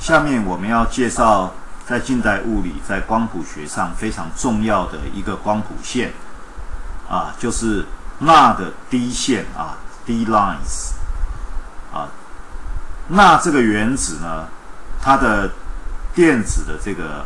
下面我们要介绍在近代物理在光谱学上非常重要的一个光谱线啊，就是钠的D线啊 ，D lines 啊。钠这个原子呢，它的电子的这个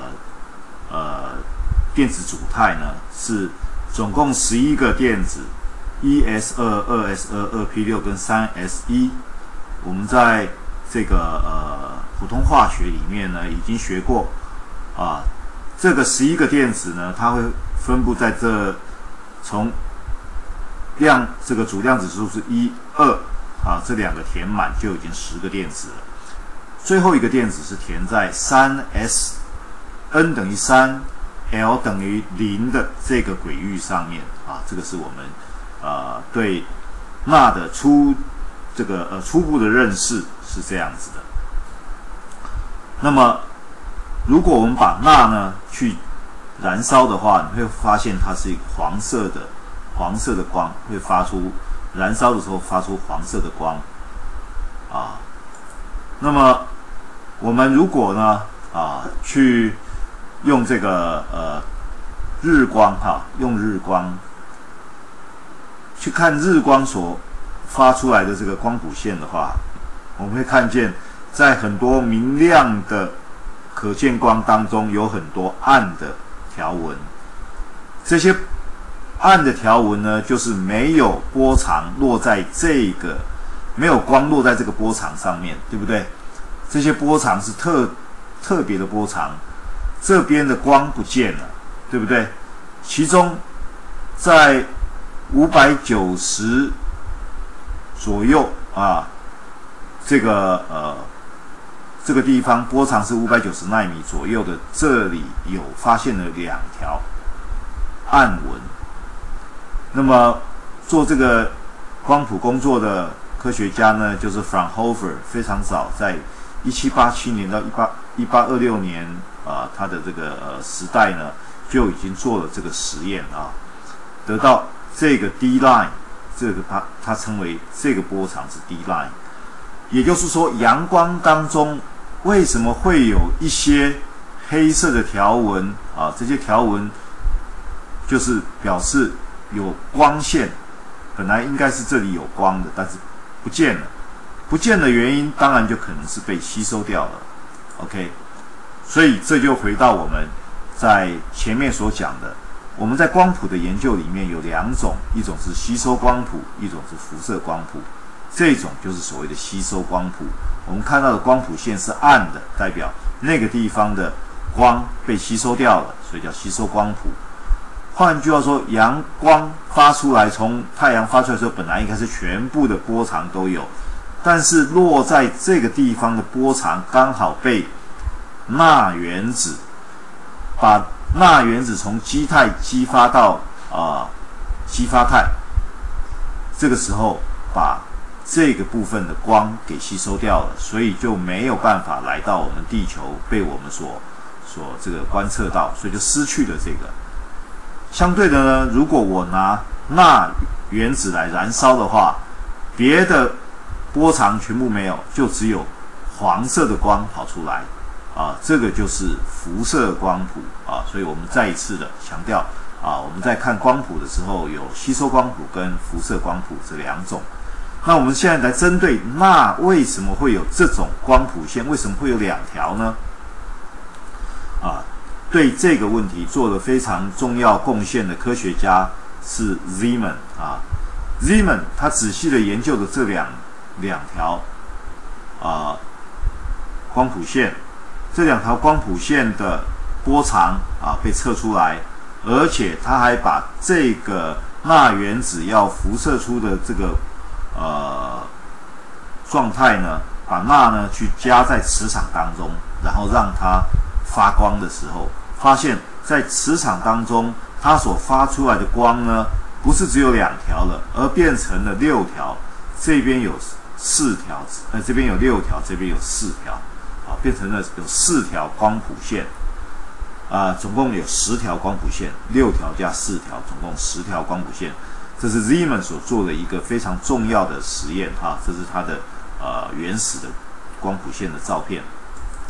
电子组态呢是总共11个电子，1s2、2s2、2p6跟3s1。我们在这个普通化学里面呢已经学过啊，这个11个电子呢，它会分布在从这个主量子数是1、2啊，这两个填满就已经10个电子了。最后一个电子是填在 3s，n 等于3。L 等于0的这个轨域上面啊，这个是我们对钠的初步的认识是这样子的。那么，如果我们把钠呢去燃烧的话，你会发现它是一个黄色的光，会发出燃烧的时候发出黄色的光啊。那么我们如果呢去用这个日光用日光去看日光所发出来的这个光谱线的话，我们会看见在很多明亮的可见光当中有很多暗的条纹。这些暗的条纹呢，就是没有波长落在没有光落在这个波长上面，对不对？这些波长是特别的波长。这边的光不见了，对不对？其中在590左右啊，这个地方波长是590纳米左右的，这里有发现了2条暗纹。那么做这个光谱工作的科学家呢，就是 Fraunhofer， 非常早，在1787年到1826年。他的这个时代呢，就已经做了这个实验啊，得到这个 D line， 这个他称为这个波长是 D line， 也就是说，阳光当中为什么会有一些黑色的条纹啊？这些条纹就是表示有光线，本来应该是这里有光的，但是不见了。不见的原因当然就可能是被吸收掉了。OK。所以这就回到我们在前面所讲的，我们在光谱的研究里面有2种，一种是吸收光谱，一种是辐射光谱。这种就是所谓的吸收光谱。我们看到的光谱线是暗的，代表那个地方的光被吸收掉了，所以叫吸收光谱。换句话说，阳光发出来，从太阳发出来的时候，本来应该是全部的波长都有，但是落在这个地方的波长刚好被钠原子把钠原子从基态激发到激发态，这个时候把这个部分的光给吸收掉了，所以就没有办法来到我们地球被我们所这个观测到，所以就失去了这个。相对的呢，如果我拿钠原子来燃烧的话，别的波长全部没有，就只有黄色的光跑出来。这个就是辐射光谱啊，所以我们再一次的强调我们在看光谱的时候有吸收光谱跟辐射光谱这2种。那我们现在来针对钠为什么会有这种光谱线，为什么会有2条呢？对这个问题做了非常重要贡献的科学家是 Zeeman Zeeman 他仔细的研究的这两条光谱线。这2条光谱线的波长被测出来，而且他还把这个钠原子要辐射出的这个状态呢，把钠呢去加在磁场当中，然后让它发光的时候，发现在磁场当中它所发出来的光呢，不是只有2条了，而变成了6条，这边有4条，这边有6条，这边有4条。变成了有4条光谱线，总共有10条光谱线，6条加4条，总共10条光谱线。这是 Zeeman 所做的一个非常重要的实验这是他的原始的光谱线的照片。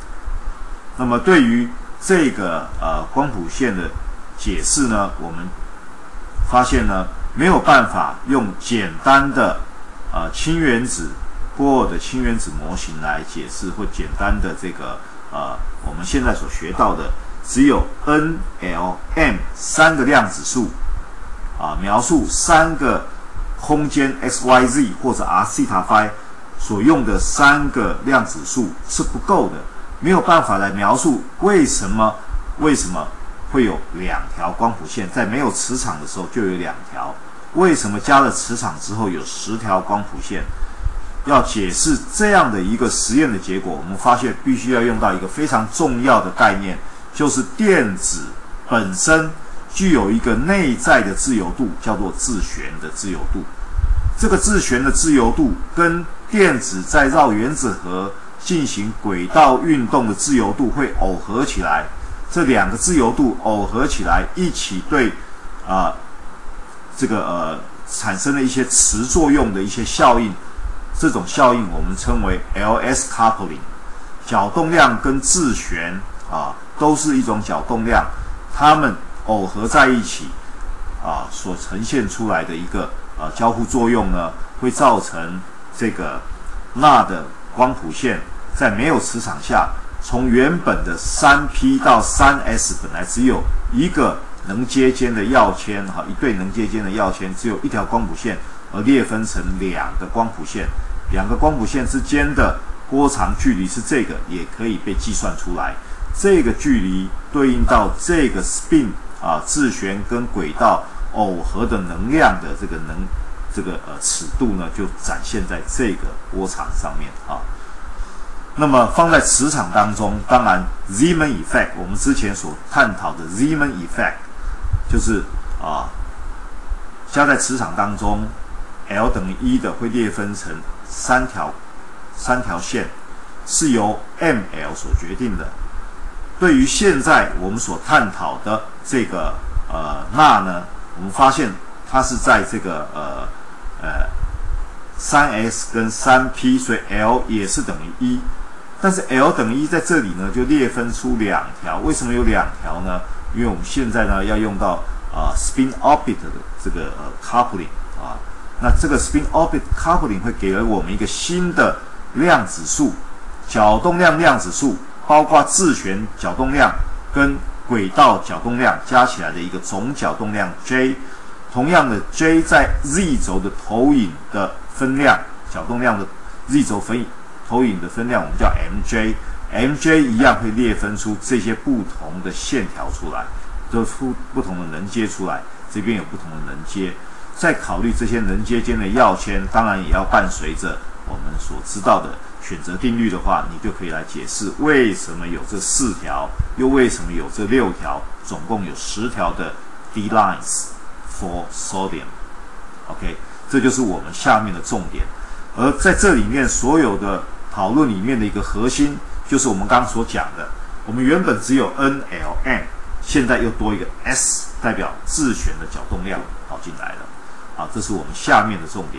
那么对于这个光谱线的解释呢，我们发现呢没有办法用简单的氢原子波尔的氢原子模型来解释，或简单的这个我们现在所学到的只有 N、L、M 三个量子数描述三个空间 x、y、z 或者 r、西塔、phi 所用的三个量子数是不够的，没有办法来描述为什么会有两条光谱线，在没有磁场的时候就有两条，为什么加了磁场之后有10条光谱线？要解释这样的一个实验的结果，我们发现必须要用到一个非常重要的概念，就是电子本身具有一个内在的自由度，叫做自旋的自由度。这个自旋的自由度跟电子在绕原子核进行轨道运动的自由度会耦合起来，这两个自由度耦合起来，一起对产生了一些磁作用的一些效应。这种效应我们称为 LS coupling， 角动量跟自旋都是一种角动量，它们耦合在一起所呈现出来的一个交互作用呢，会造成这个钠的光谱线在没有磁场下，从原本的 3p 到 3s 本来只有一个能接间的药签一对能接间的药签，只有一条光谱线，而裂分成两个光谱线，两个光谱线之间的波长距离是这个，也可以被计算出来。这个距离对应到这个 spin 自旋跟轨道耦合的能量的这个尺度呢，就展现在这个波长上面那么放在磁场当中，当然 Zeeman effect 我们之前所探讨的 Zeeman effect 就是加在磁场当中 L 等于1的会裂分成三条线，是由 ML 所决定的。对于现在我们所探讨的这个钠呢，我们发现它是在这个3s 跟 3p， 所以 L 也是等于1。但是 L 等于1在这里呢就裂分出两条，为什么有两条呢？因为我们现在呢要用到spin orbit 的这个coupling那这个 spin orbit coupling 会给了我们一个新的量子数，角动量量子数，包括自旋角动量跟轨道角动量加起来的一个总角动量 J。同样的 J 在 Z 轴的投影的分量，角动量的 Z 轴投影的分量我们叫 MJ，MJ 一样会裂分出这些不同的线条出来，都出不同的能阶出来，这边有不同的能阶。再考虑这些能阶间的药签，当然也要伴随着我们所知道的选择定律的话，你就可以来解释为什么有这4条，又为什么有这6条，总共有10条的 D lines for sodium。OK， 这就是我们下面的重点。而在这里面所有的讨论里面的一个核心，就是我们刚刚所讲的，我们原本只有 N、L、M， 现在又多一个 S， 代表自旋的角动量跑进来了。这是我们下面的重点。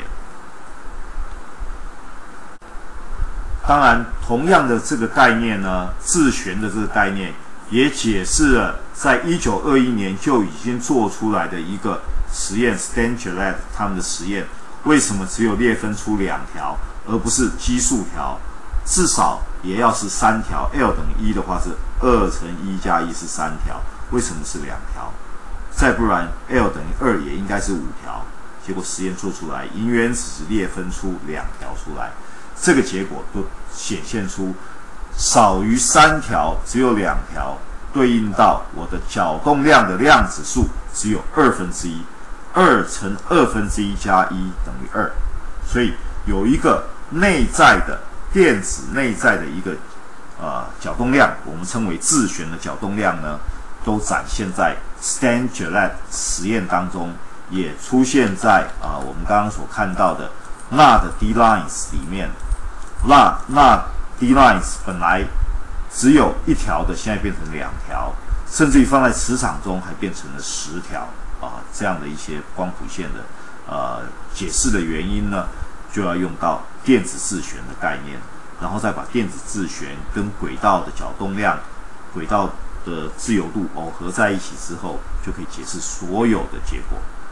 当然，同样的这个概念呢，自旋的这个概念也解释了在1921年就已经做出来的一个实验 Stan-Gillette 他们的实验，为什么只有裂分出2条，而不是奇数条？至少也要是3条 ，L 等于1的话是2乘1加1是3条，为什么是2条？再不然 L 等于2也应该是5条。结果实验做出来，银原子只裂分出2条出来，这个结果就显现出少于3条，只有2条，对应到我的角动量的量子数只有1/2，2乘1/2加1等于2，所以有一个内在的电子内在的一个角动量，我们称为自旋的角动量呢，都展现在 Stan-Gillette 实验当中。也出现在我们刚刚所看到的钠的 D lines 里面。钠 D lines 本来只有1条的，现在变成2条，甚至于放在磁场中还变成了10条这样的一些光谱线的解释的原因呢，就要用到电子自旋的概念，然后再把电子自旋跟轨道的角动量轨道的自由度耦合在一起之后，就可以解释所有的结果。